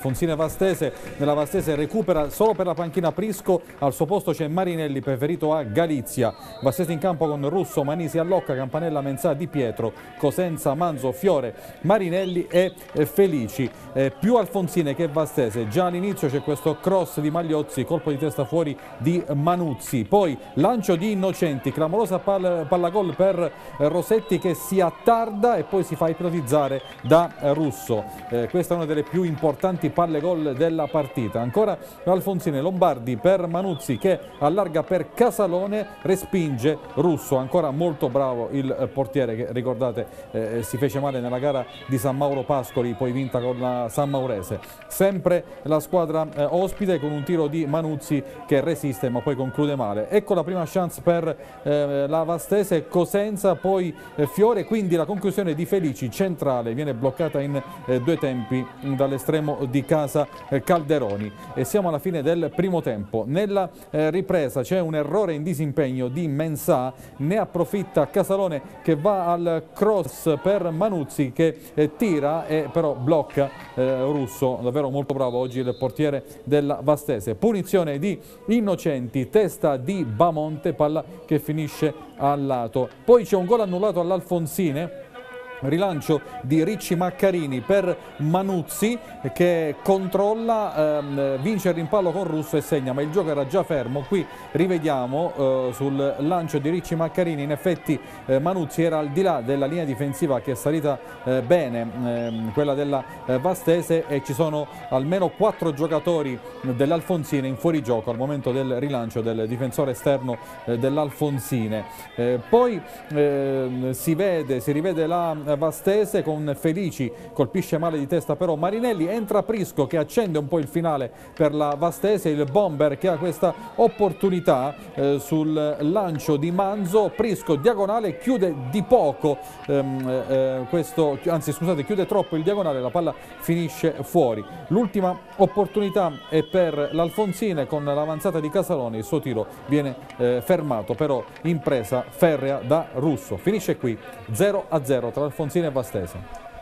Alfonsine Vastese. Nella Vastese recupera solo per la panchina Prisco, al suo posto c'è Marinelli preferito a Galizia. Vastese in campo con Russo, Manisi, Allocca, Campanella, Mensah, Di Pietro, Cosenza, Manzo, Fiore, Marinelli e Felici. Più Alfonsine che Vastese. Già all'inizio c'è questo cross di Magliozzi, colpo di testa fuori di Manuzzi. Poi lancio di Innocenti, clamorosa palla gol per Rosetti che si attarda e poi si fa ipnotizzare da Russo. Questa è una delle più importanti palle gol della partita. Ancora Alfonsine, Lombardi per Manuzzi che allarga per Casalone, respinge Russo. Ancora molto bravo il portiere che, ricordate, si fece male nella gara di San Mauro Pascoli, poi vinta con la San Maurese. Sempre la squadra ospite con un tiro di Manuzzi che resiste ma poi conclude male. Ecco la prima chance per la Vastese, Cosenza, poi Fiore, quindi la conclusione di Felici centrale viene bloccata in due tempi dall'estremo di casa Calderoni. E siamo alla fine del primo tempo. Nella ripresa c'è un errore in disimpegno di Mensah, ne approfitta Casalone che va al cross per Manuzzi che tira e però blocca Russo. Davvero molto bravo oggi il portiere della Vastese. Punizione di Innocenti, testa di Bamonte, palla che finisce al lato. Poi c'è un gol annullato all'Alfonsine. Rilancio di Ricci Maccarini per Manuzzi che controlla, vince il rimpallo con Russo e segna, ma il gioco era già fermo. Qui rivediamo sul lancio di Ricci Maccarini, in effetti Manuzzi era al di là della linea difensiva che è salita bene, quella della Vastese, e ci sono almeno 4 giocatori dell'Alfonsine in fuorigioco al momento del rilancio del difensore esterno dell'Alfonsine. Poi si rivede la Vastese con Felici, colpisce male di testa però Marinelli, entra Prisco che accende un po' il finale per la Vastese, il bomber che ha questa opportunità sul lancio di Manzo. Prisco diagonale, chiude di poco chiude troppo il diagonale, la palla finisce fuori. L'ultima opportunità è per l'Alfonsine con l'avanzata di Casaloni, il suo tiro viene fermato però in presa ferrea da Russo. Finisce qui 0-0 tra Alfonsine e Vastese.